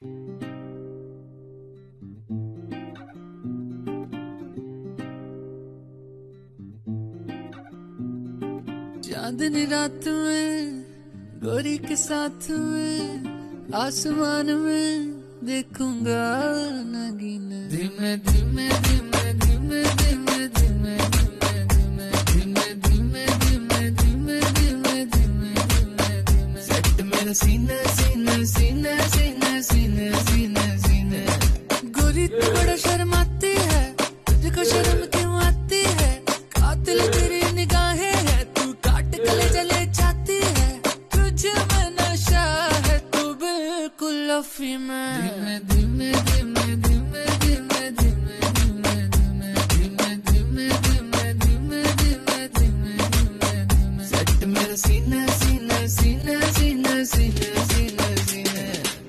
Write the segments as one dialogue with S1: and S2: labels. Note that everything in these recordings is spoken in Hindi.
S1: चांदनी रात में गोरी के साथ में आसमान में देखूंगा नगीना। धीमे धीमे धीमे धीमे धीमे धीमे धीमे धीमे धीमे धीमे धीमे धीमे धीमे धीमे सेट मेरा सीना सीना सीना सीना सीना सीना सीना। गोरी तू बड़ा शर्माती है, तुझको शर्म क्यों आती है? कातिल तेरी निगाहें है, तू काट गले जले जाती है। तुझे में नशा है, तू बिल्कुल अफीम में। धीमे धीमे धीमे धीमे धीमे धीमे धीमे धीमे धीमे धीमे धीमे धीमे धीमे धीमे धीमे सेट मेरा सीना सीना सीना सीना सीना सीना सीना।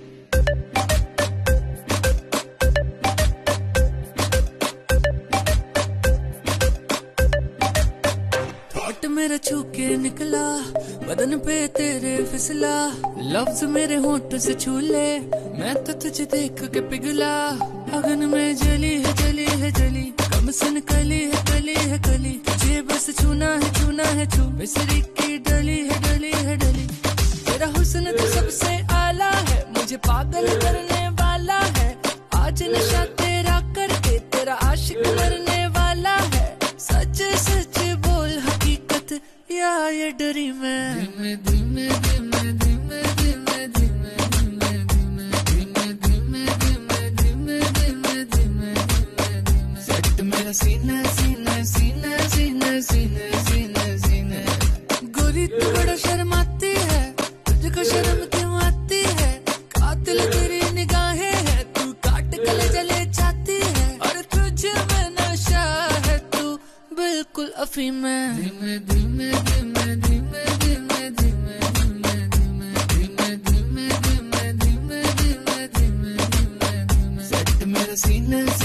S1: हॉट मेरा छू के निकला, बदन पे तेरे फिसला। लफ्ज मेरे होंठ से छू ले, मैं तो तुझे देख के पिघला। अगन में जली है जली है जली, कम सन कली है कली है कली। तुझे बस छूना है छू, मिसरी की डली है डली है डली। तेरा हुस्न तो सबसे आला है, मुझे पागल करने वाला है। आज नशा तेरा करके तेरा आशिक मरने वाला है। सच सच बोल हकीकत या ये डरी मैं। धीमे धीमे धीमे धीमे धीमे धीमे धीमे धीमे धीमे धीमे धीमे धीमे धीमे धीमे धीमे सेट मेरा सीना सीना सीना सीना सीना सीना सीना। गोरी तू बड़ा शर्माती है, तुझको शर्म क्यों आती है? कातिल तेरी निगाहें है, तू काट गले जले जाती है। और तुझे में नशा है, तू बिल्कुल अफीम में। धीमे धीमे धीमे धीमे धीमे धीमे धीमे धीमे धीमे धीमे धीमे धीमे धीमे धीमे धीमे धीमे सेट मेरा सीना